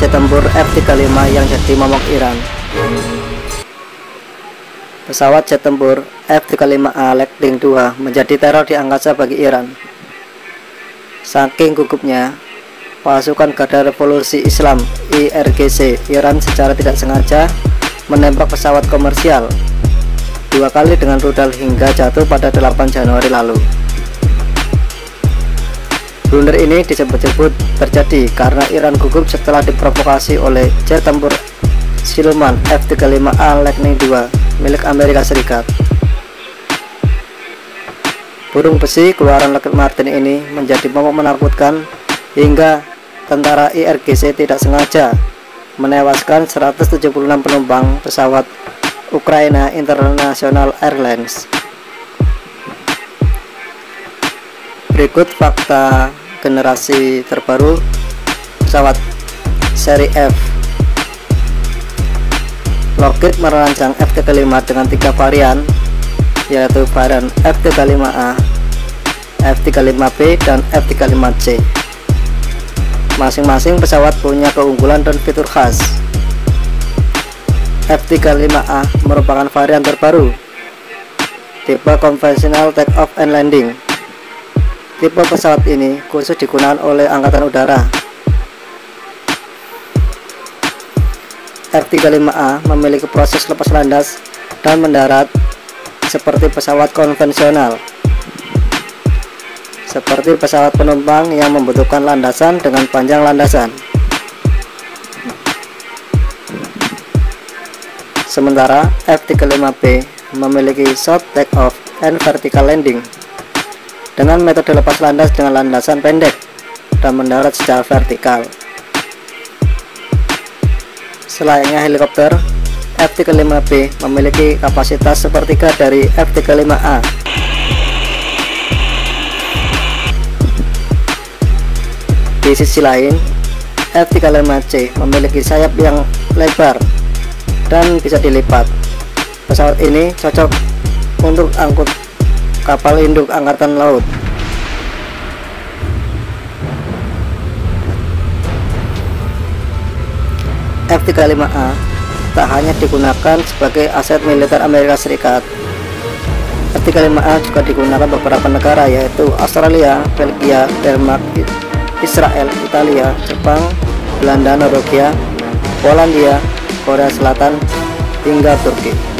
jet tempur F-35 yang jadi momok Iran. Pesawat jet tempur F-35A Lightning II menjadi teror di angkasa bagi Iran. Saking gugupnya, pasukan Garda Revolusi Islam IRGC Iran secara tidak sengaja menembak pesawat komersial 2 kali dengan rudal hingga jatuh pada 8 Januari lalu. Blunder ini disebut-sebut terjadi karena Iran gugup setelah diprovokasi oleh jet tempur siluman F-35A Lightning II milik Amerika Serikat. Burung besi keluaran Lockheed Martin ini menjadi momok menakutkan hingga tentara IRGC tidak sengaja menewaskan 176 penumpang pesawat Ukraina International Airlines. Berikut fakta generasi terbaru pesawat seri F. Lockheed merancang F-35 dengan 3 varian, yaitu varian F-35A, F-35B, dan F-35C. Masing-masing pesawat punya keunggulan dan fitur khas. F-35A merupakan varian terbaru, tipe konvensional take off and landing. Tipe pesawat ini khusus digunakan oleh Angkatan Udara. F-35A memiliki proses lepas landas dan mendarat seperti pesawat konvensional, seperti pesawat penumpang yang membutuhkan landasan dengan panjang landasan. Sementara F-35B memiliki short take off and vertical landing dengan metode lepas landas dengan landasan pendek dan mendarat secara vertikal. Selayaknya helikopter, F-35B memiliki kapasitas sepertiga dari F-35A. Di sisi lain, F-35C memiliki sayap yang lebar dan bisa dilipat. Pesawat ini cocok untuk angkut kapal induk Angkatan Laut. F-35A tak hanya digunakan sebagai aset militer Amerika Serikat. F-35A juga digunakan beberapa negara, yaitu Australia, Belgia, Denmark, Israel, Italia, Jepang, Belanda, Norwegia, Polandia, Korea Selatan, hingga Turki.